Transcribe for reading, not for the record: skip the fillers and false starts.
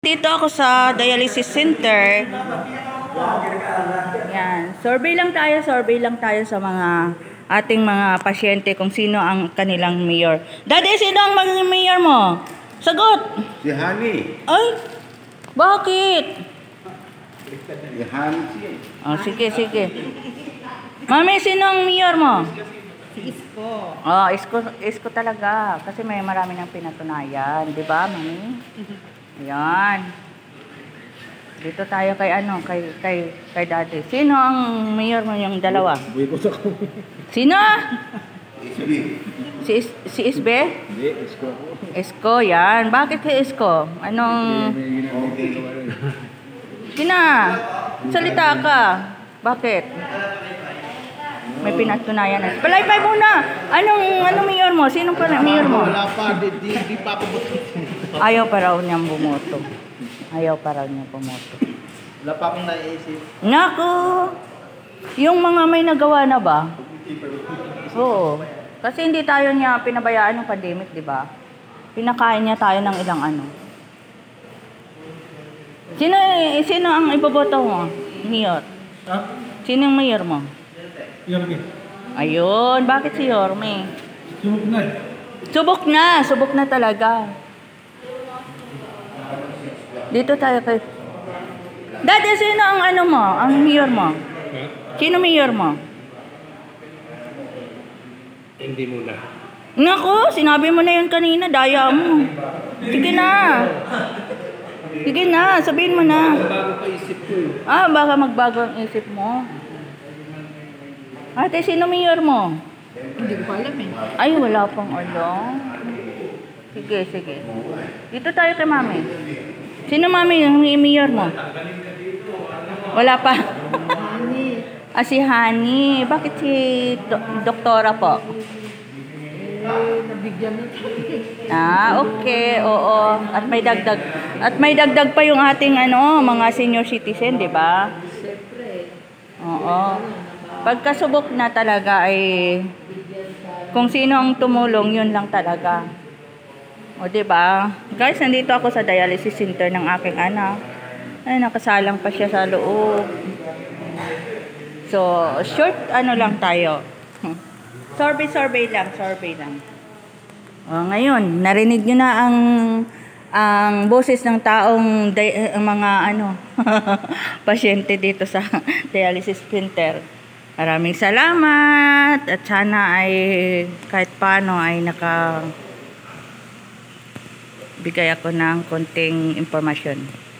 Dito ako sa dialysis center. Yan. Survey lang tayo sa mga ating mga pasyente kung sino ang kanilang mayor. Daddy, sino ang magiging mayor mo? Sagot! Si Hani. Ay! Bakit? Si Hani siya. Oh, sige. Mami, sino ang mayor mo? Si Isko. Oh, Isko talaga. Kasi may marami ng pinatunayan. Di ba, Mami? Ayan. Dito tayo kay Daddy. Sino ang mayor mo yung dalawa? Sino? Isbi. Si Isbe? Hindi, Isko ako. Isko, yan. Bakit kay Isko? Anong... Sina? Salita ka. Bakit? May pinatunayan na. Palaypay muna! Anong mayor mo? Sinong mayor mo? Wala pa, di pa pumunta. Ayaw pa raw niyang bumoto. Wala pa akong naisip. Naku! Yung mga may nagawa na ba? Oo. Kasi hindi tayo niya pinabayaan ng pandemic, di ba? Pinakain niya tayo ng ilang ano. Sino ang iboboto mo? Mayor? Sino yung mayor mo? Yorme. Ayun. Bakit si Yorme? Subok na. Subok na talaga. Dito tayo kay... Dati, sino ang ano mo? Ang mayor mo? Sino mayor mo? Hindi muna. Naku, sinabi mo na yun kanina. Daya mo. Sige na, sabihin mo na. Bago pa isip ko eh. Ah, baka magbago ang isip mo. Ate, sino mayor mo? Hindi ko pa alam eh. Ay, wala pang alam. Sige. Dito tayo kay Mami. Sino Mami yung mayor mo? Wala pa. Ah, si Hani. Bakit si doktora po? Nabigyan na tayo. Ah, okay. Oo. At may dagdag pa yung ating mga senior citizen, di ba? Siyempre. Oo. Pagkasubok na talaga ay kung sino ang tumulong, yun lang talaga. O, di ba? Guys, nandito ako sa dialysis center ng aking anak. Ay, nakasalang pa siya sa loob. So, short lang tayo. Survey lang. O, ngayon, narinig nyo na ang boses ng taong mga pasyente dito sa dialysis center. Maraming salamat at sana ay kahit paano ay bigay ako ng konting impormasyon.